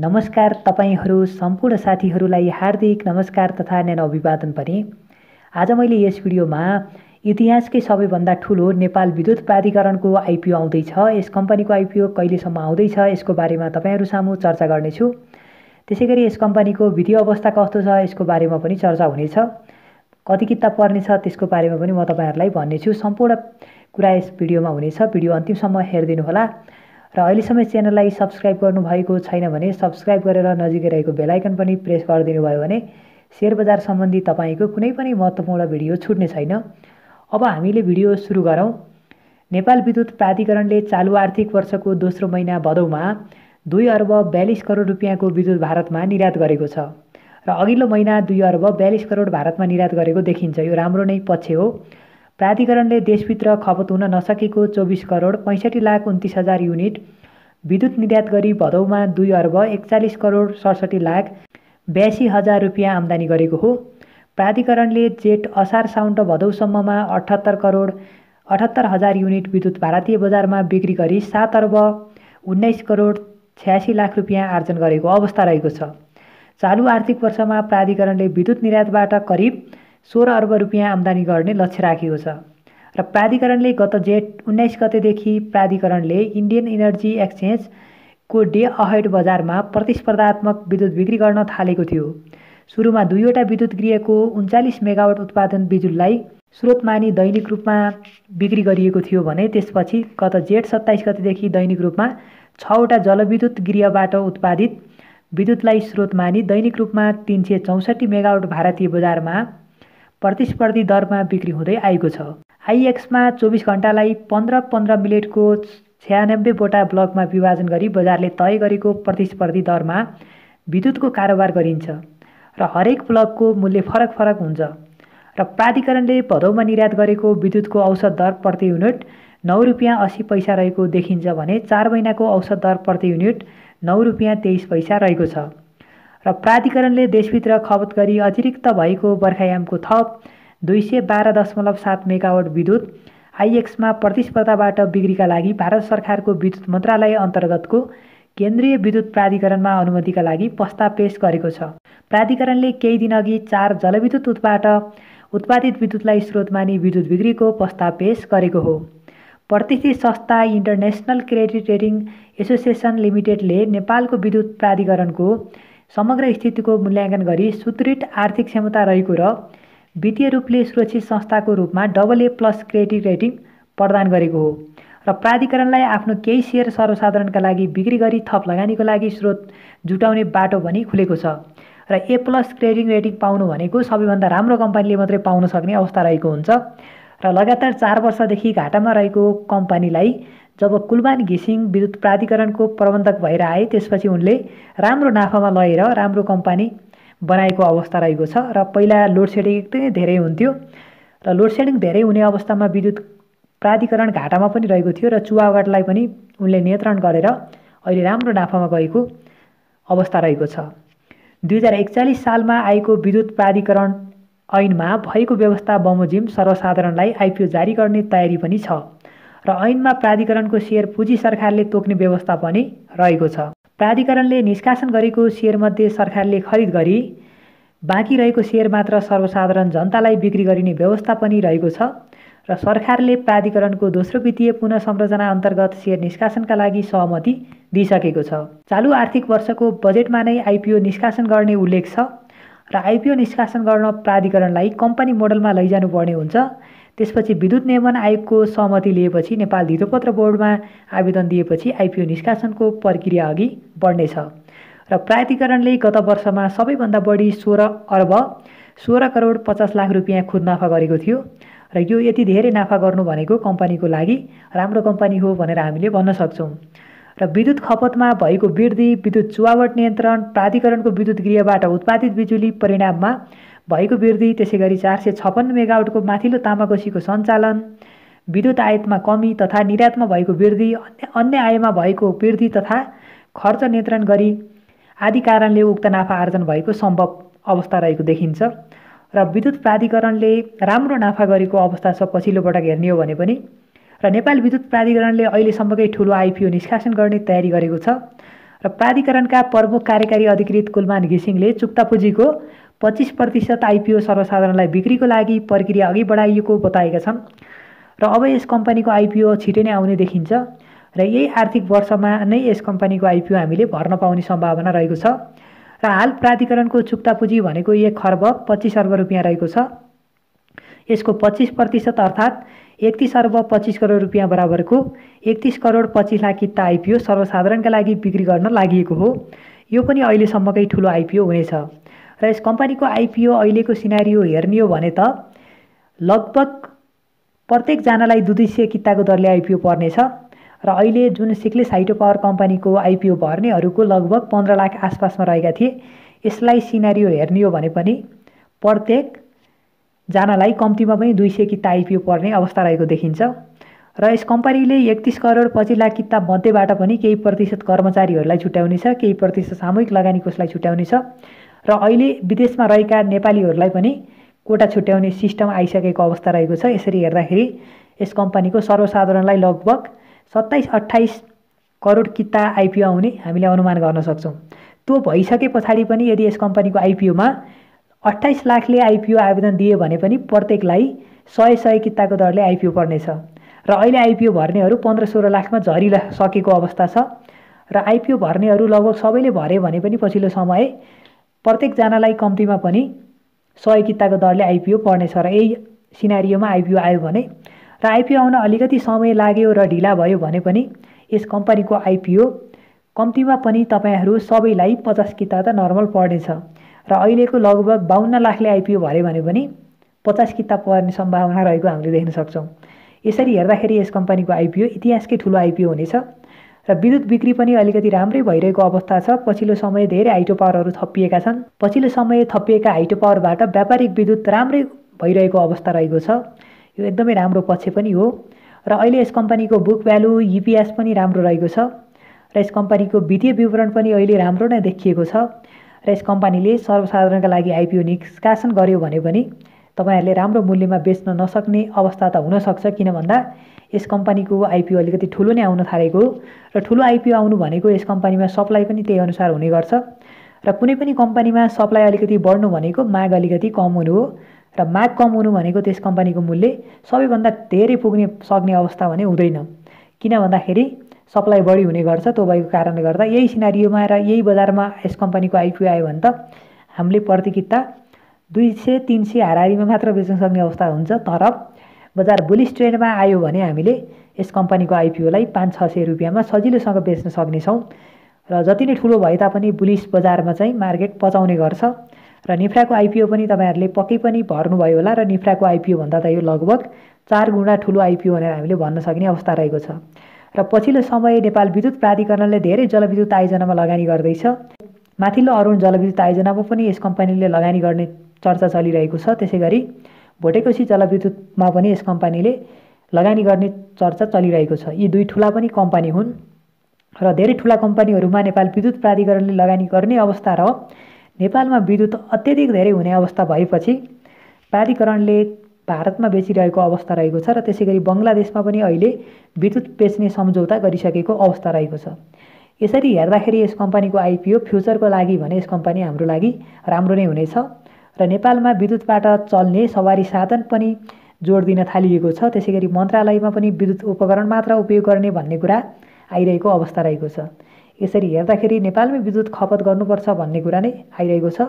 नमस्कार तपाईहरू सम्पूर्ण साथीहरूलाई हार्दिक नमस्कार तथा न्यानो अभिवादन पनि। आज मैले यस भिडियोमा इतिहासकै सबैभन्दा ठुलो नेपाल विद्युत प्राधिकरणको आइपिओ आउँदैछ। यस कम्पनीको आइपिओ कहिलेसम्म आउँदैछ यसको बारेमा तपाईहरू सामु चर्चा गर्नेछु। त्यसैगरी यस कम्पनीको वित्तीय अवस्था कस्तो छ यसको बारेमा पनि चर्चा हुनेछ। कति किताब पर्नेछ त्यसको बारेमा पनि म तपाईहरुलाई भन्नेछु। सम्पूर्ण कुरा यस भिडियोमा हुनेछ। भिडियो अन्तिमसम्म हेरिदिनु होला र अहिलेसम्म च्यानललाई सब्स्क्राइब गर्नुभएको छैन भने सब्स्क्राइब गरेर नजिकै रहेको बेल आइकन पनि प्रेस गरिदिनु भयो भने शेयर बजार सम्बन्धी तपाईको कुनै पनि महत्त्वपूर्ण भिडियो छुट्ने छैन। अब हामीले भिडियो सुरु गरौँ। नेपाल विद्युत प्राधिकरणले चालु आर्थिक वर्षको दोस्रो महिना भदौमा 2 अर्ब 42 करोड रुपियाँको विद्युत भारतमा निर्यात गरेको छ र अघिल्लो महिना 2 अर्ब 42 करोड भारतमा निर्यात गरेको देखिन्छ। यो राम्रो नै पक्ष हो। प्राधिकरणले देशभित्र खपत हुन नसकेको 24 करोड 65 लाख 29 हजार युनिट विद्युत निर्यात गरी भदौमा 2 अर्ब 41 करोड 67 लाख 82 हजार रुपियाँ आम्दानी गरेको हो। प्राधिकरणले जेठ असार साउन र भदौसम्ममा 78 करोड 78 हजार युनिट विद्युत भारतीय बजारमा बिक्री गरी 7 अर्ब 19 करोड 86 लाख रुपियाँ आर्जन गरेको अवस्था रहेको छ। चालु आर्थिक वर्षमा प्राधिकरणले विद्युत निर्यातबाट करिब 16 अर्ब रुपियाँ आम्दानी गर्ने लक्ष्य राखेको छ र प्राधिकरणले गत जेठ 19 गतेदेखि प्राधिकरणले इन्डियन इनर्जी एक्सचेन्जको डे अहेड बजारमा प्रतिस्पर्धात्मक विद्युत बिक्री गर्न थालेको थियो। सुरुमा दुईवटा विद्युत गृहको 39 मेगावाट उत्पादन बिजुलीलाई स्रोत मानी दैनिक रूपमा बिक्री गरिएको थियो भने त्यसपछि गत जेठ 27 गतेदेखि दैनिक रूपमा 6वटा जलविद्युत गृहबाट उत्पादित विद्युतलाई स्रोत मानी दैनिक रूपमा 364 मेगावाट भारतीय बजारमा प्रतिस्पर्धी दरमा बिक्री हुँदै आएको छ। आईएक्समा 24 घण्टालाई 15-15 मिनेटको 96 वटा ब्लकमा विभाजन गरी बजारले तय गरेको प्रतिस्पर्धी दरमा विद्युतको कारोबार गरिन्छ र हरेक ब्लकको मूल्य फरक फरक हुन्छ र प्राधिकरणले भदौमा निर्यात गरेको विद्युतको औसत दर प्रति युनिट 9 रुपियाँ 80 पैसा रहेको देखिन्छ भने 4 महिनाको औसत दर प्रति युनिट 9 रुपियाँ 23 पैसा रहेको छ र प्राधिकरणले देशभित्र खपत गरी अतिरिक्त भएको बर्खायामको थप 212.7 मेगावाट विद्युत आईएक्समा प्रतिस्पर्धाबाट बिक्रीका लागि भारत सरकारको विद्युत मन्त्रालय अन्तर्गतको केन्द्रीय विद्युत प्राधिकरणमा अनुमतिका लागि प्रस्ताव पेश गरेको छ। प्राधिकरणले केही दिनअघि 4 जलविद्युत उत्पादित विद्युतलाई स्रोत मानी विद्युत बिक्रीको प्रस्ताव पेश गरेको हो। प्रतिष्ठित संस्था इन्टरनेशनल क्रेडिट रेटिङ एसोसिएसन लिमिटेडले नेपालको विद्युत प्राधिकरणको समग्र स्थितिको मूल्याङ्कन गरी सुदृढ आर्थिक क्षमता रहेको र वित्तीय रूपले सुरक्षित संस्थाको रूपमा AA+ क्रेडिट रेटिङ प्रदान गरेको हो र प्राधिकरणलाई आफ्नो केही सेयर सर्वसाधारणका लागि बिक्री गरी थप लगानीको लागि स्रोत जुटाउने बाटो पनि खुलेको छ र A+ क्रेडिट रेटिङ पाउनु भनेको सबैभन्दा राम्रो कम्पनीले मात्रै पाउन सक्ने अवस्था रहेको हुन्छ र लगातार 4 वर्षदेखि घाटामा रहेको कम्पनीलाई जब कुलमान घिसिङ विद्युत प्राधिकरणको प्रबन्धक भएर आए त्यसपछि उनले राम्रो नाफामा लगेर राम्रो कम्पनी बनाएको अवस्था रहेको छ र पहिला लोड सेडिङ एकदमै धेरै हुन्थ्यो र लोड सेडिङ धेरै हुने अवस्थामा विद्युत प्राधिकरण घाटामा पनि रहेको थियो र चुहावटलाई पनि उनले नियन्त्रण गरेर अहिले राम्रो नाफामा गएको अवस्था रहेको छ। 2041 सालमा आएको विद्युत प्राधिकरण ऐनमा भएको व्यवस्था बमोजिम सर्वसाधारणलाई आइपिओ जारी गर्ने तयारी पनि छ र ऐनमा प्राधिकरणको सेयर पुँजी सरकारले तोक्ने व्यवस्था पनि रहेको छ। प्राधिकरणले निष्कासन गरेको सेयरमध्ये सरकारले खरिद गरी बाँकी रहेको सेयर मात्र सर्वसाधारण जनतालाई बिक्री गरिने व्यवस्था पनि रहेको छ र सरकारले प्राधिकरणको दोस्रो वित्तीय पुनः संरचना अन्तर्गत सेयर निष्कासनका लागि सहमति दिइसकेको छ। चालु आर्थिक वर्षको बजेटमा नै आइपिओ निष्कासन गर्ने उल्लेख छ र आइपिओ निष्कासन गर्न प्राधिकरणलाई कम्पनी मोडलमा लैजानु पर्ने हुन्छ। त्यसपछि विद्युत नियमन आयोगको सहमति लिएपछि नेपाल धितोपत्र बोर्डमा आवेदन दिएपछि आइपिओ निष्कासनको प्रक्रिया अघि बढ्नेछ र प्राधिकरणले गत वर्षमा सबैभन्दा बढी 16 अर्ब 16 करोड 50 लाख रुपियाँ खुद नाफा गरेको थियो र यो यति धेरै नाफा गर्नु भनेको कम्पनीको लागि राम्रो कम्पनी हो भनेर हामीले भन्न सक्छौँ र विद्युत खपतमा भएको वृद्धि विद्युत चुहावट नियन्त्रण प्राधिकरणको विद्युत गृहबाट उत्पादित बिजुली परिणाममा भएको वृद्धि त्यसैगरी 456 मेगावाटको माथिल्लो तामाकोसीको सञ्चालन विद्युत आयातमा कमी तथा निर्यातमा भएको वृद्धि अन्य आयमा भएको वृद्धि तथा खर्च नियन्त्रण गरी आदि कारणले उक्त नाफा आर्जन भएको सम्भव अवस्था रहेको देखिन्छ र विद्युत प्राधिकरणले राम्रो नाफा गरेको अवस्था छ पछिल्लो पटक हेर्ने हो भने पनि र नेपाल विद्युत प्राधिकरणले अहिलेसम्मकै ठुलो आइपिओ निष्कासन गर्ने तयारी गरेको छ र प्राधिकरणका प्रमुख कार्यकारी अधिकृत कुलमान घिसिङले चुक्ता पुँजीको 25% आइपिओ सर्वसाधारणलाई बिक्रीको लागि प्रक्रिया अघि बढाइएको बताएका छन् र अब यस कम्पनीको आइपिओ छिटै नै आउने देखिन्छ र यही आर्थिक वर्षमा नै यस कम्पनीको आइपिओ हामीले भर्न पाउने सम्भावना रहेको छ र हाल प्राधिकरणको चुक्ता पुँजी भनेको 1 खर्ब 25 अर्ब रुपियाँ रहेको छ। यसको 25% अर्थात् 31 अर्ब 25 करोड रुपियाँ बराबरको 31 करोड 25 लाख किता आइपिओ सर्वसाधारणका लागि बिक्री गर्न लागि हो। यो पनि अहिलेसम्मकै ठुलो आइपिओ हुनेछ र यस कम्पनीको आइपिओ अहिलेको सिनारियो हेर्ने हो भने त लगभग प्रत्येकजनालाई 200 किताको दरले आइपिओ पर्नेछ र अहिले जुन सिक्लेस हाइड्रो पावर कम्पनीको आइपिओ भर्नेहरूको लगभग 15 लाख आसपासमा रहेका थिए। यसलाई सिनारियो हेर्ने हो भने पनि प्रत्येक जनालाई कम्तीमा पनि 200 किता आइपिओ पर्ने अवस्था रहेको देखिन्छ र यस कम्पनीले 31 करोड 25 लाख किता मध्येबाट पनि केही प्रतिशत कर्मचारीहरूलाई छुट्याउनेछ, केही प्रतिशत सामूहिक लगानी कोषलाई छुट्याउनेछ र अहिले विदेशमा रहेका नेपालीहरूलाई पनि कोटा छुट्याउने सिस्टम आइसकेको अवस्था रहेको छ। यसरी हेर्दाखेरि यस कम्पनीको सर्वसाधारणलाई लगभग 27-28 करोड किता आइपिओ आउने हामीले अनुमान गर्न सक्छौँ। त्यो भइसके पछाडि पनि यदि यस कम्पनीको आइपिओमा 28 लाखले आइपिओ आवेदन दिए भने पनि प्रत्येकलाई 100 किताको दरले आइपिओ पर्नेछ र अहिले आइपिओ भर्नेहरू 15-16 लाखमा झरिसकेको अवस्था छ र आइपिओ भर्नेहरू लगभग सबैले भरे भने पनि पछिल्लो समय प्रत्येकजनालाई कम्तीमा पनि 100 किताको दरले आइपिओ पर्नेछ र यही सिनारियोमा आइपिओ आयो भने र आइपिओ आउन अलिकति समय लाग्यो र ढिला भयो भने पनि यस कम्पनीको आइपिओ कम्तीमा पनि तपाईहरू सबैलाई 50 किता त नर्मल पर्नेछ र अहिलेको लगभग 52 लाखले आइपिओ भरे भने पनि 50 किता पर्ने सम्भावना रहेको हामीले देख्न सक्छौँ। यसरी हेर्दाखेरि यस कम्पनीको आइपिओ इतिहासकै ठुलो आइपिओ हुनेछ र विद्युत बिक्री पनि अलिकति राम्रै भइरहेको अवस्था छ। पछिल्लो समय धेरै हाइड्रो पावरहरू थपिएका छन्। पछिल्लो समय थपिएका हाइड्रो पावरबाट व्यापारिक विद्युत राम्रै भइरहेको अवस्था रहेको छ। यो एकदमै राम्रो पक्ष पनि हो र अहिले यस कम्पनीको बुक भ्यालु इपिएस पनि राम्रो रहेको छ र यस कम्पनीको वित्तीय विवरण पनि अहिले राम्रो नै देखिएको छ र यस कम्पनीले सर्वसाधारणका लागि आइपिओ निष्कासन गर्यो भने पनि तपाईहरूले राम्रो मूल्यमा बेच्न नसक्ने अवस्था त हुनसक्छ, किन भन्दा यस कम्पनीको आइपिओ अलिकति ठुलो नै आउन थालेको र ठुलो आइपिओ आउनु भनेको यस कम्पनीमा सप्लाई पनि त्यही अनुसार हुने गर्छ र कुनै पनि कम्पनीमा सप्लाई अलिकति बढ्नु भनेको माग अलिकति कम हुनु हो र माग कम हुनु भनेको त्यस कम्पनीको मूल्य सबैभन्दा धेरै पुग्ने सक्ने अवस्था भने हुँदैन, किन भन्दाखेरि सप्लाई बढी हुने गर्छ। त्यो भएको कारणले गर्दा यही सिनारियोमा र यही बजारमा यस कम्पनीको आइपिओ आयो भने त हामीले प्रति किता 200-300 हाराहारीमा मात्र बेच्न सक्ने अवस्था हुन्छ। तर बजार बुलिस ट्रेन्डमा आयो भने हामीले यस कम्पनीको आइपिओलाई 500-600 रुपियाँमा सजिलोसँग बेच्न सक्नेछौँ र जति नै ठुलो भए तापनि बुलिस बजारमा चाहिँ मार्केट पचाउने गर्छ र निफ्राको आइपिओ पनि तपाईहरूले पक्कै पनि भर्नुभयो होला र निफ्राको आइपिओ भन्दा त यो लगभग 4 गुणा ठुलो आइपिओ भनेर हामीले भन्न सक्ने अवस्था रहेको छ र पछिल्लो समय नेपाल विद्युत प्राधिकरणले धेरै जलविद्युत आयोजनामा लगानी गर्दैछ। माथिल्लो अरुण जलविद्युत आयोजनामा पनि यस कम्पनीले लगानी गर्ने चर्चा चलिरहेको छ। त्यसैगरी भोटेकोशी जलविद्युतमा पनि यस कम्पनीले लगानी गर्ने चर्चा चलिरहेको छ। यी दुई ठुला पनि कम्पनी हुन् र धेरै ठुला कम्पनीहरूमा नेपाल विद्युत प्राधिकरणले लगानी गर्ने अवस्था र नेपालमा विद्युत अत्यधिक धेरै हुने अवस्था भएपछि प्राधिकरणले भारतमा बेचिरहेको अवस्था रहेको छ र त्यसैगरी बङ्गलादेशमा पनि अहिले विद्युत बेच्ने सम्झौता गरिसकेको अवस्था रहेको छ। यसरी हेर्दाखेरि यस कम्पनीको आइपिओ फ्युचरको लागि भने यस कम्पनी हाम्रो लागि राम्रो नै हुनेछ र नेपालमा विद्युतबाट चल्ने सवारी साधन पनि जोड दिन थालिएको छ। त्यसैगरी मन्त्रालयमा पनि विद्युत उपकरण मात्र उपयोग गर्ने भन्ने कुरा आइरहेको अवस्था रहेको छ। यसरी हेर्दाखेरि नेपालमै विद्युत खपत गर्नुपर्छ भन्ने कुरा नै आइरहेको छ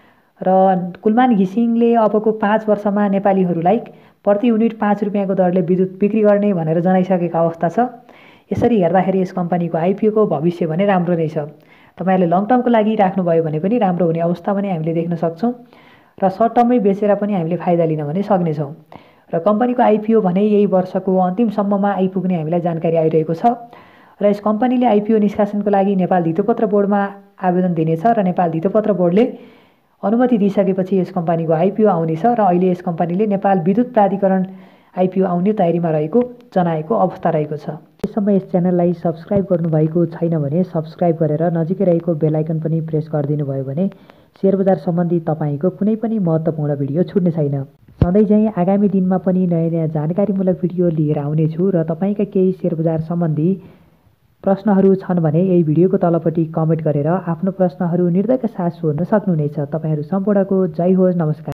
र कुलमान घिसिङले अबको 5 वर्षमा नेपालीहरूलाई प्रति युनिट 5 रुपियाँको दरले विद्युत बिक्री गर्ने भनेर जनाइसकेको अवस्था छ। यसरी हेर्दाखेरि यस कम्पनीको आइपिओको भविष्य भने राम्रो नै छ। तपाईहरूले लङ टर्मको लागि राख्नुभयो भने पनि राम्रो हुने अवस्था पनि हामीले देख्न सक्छौँ र सर्ट टर्ममै बेचेर पनि हामीले फाइदा लिन भने सक्नेछौँ र कम्पनीको आइपिओ भने यही वर्षको अन्तिमसम्ममा आइपुग्ने हामीलाई जानकारी आइरहेको छ र यस कम्पनीले आइपिओ निष्कासनको लागि नेपाल धितोपत्र बोर्डमा आवेदन दिनेछ र नेपाल धितोपत्र बोर्डले अनुमति दिइसकेपछि यस कम्पनीको आइपिओ आउनेछ र अहिले यस कम्पनीले नेपाल विद्युत प्राधिकरण आइपिओ आउने तयारीमा रहेको जनाएको अवस्था रहेको छ। यसमा यस च्यानललाई सब्स्क्राइब गर्नुभएको छैन भने सब्स्क्राइब गरेर नजिकै रहेको बेल आइकन पनि प्रेस गरिदिनु भयो भने शेयर बजार सम्बन्धी तपाईँको कुनै पनि महत्त्वपूर्ण भिडियो छुट्ने छैन। सधैँ चाहिँ आगामी दिनमा पनि नयाँ जानकारीमूलक भिडियो लिएर आउनेछु र तपाईँका केही शेयर बजार सम्बन्धी प्रश्नहरू छन् भने यही भिडियोको तलपट्टि कमेन्ट गरेर आफ्नो प्रश्नहरू निर्धयका साथ सोध्न सक्नुहुनेछ। तपाईहरू सम्पूर्णको जय होस्। नमस्कार।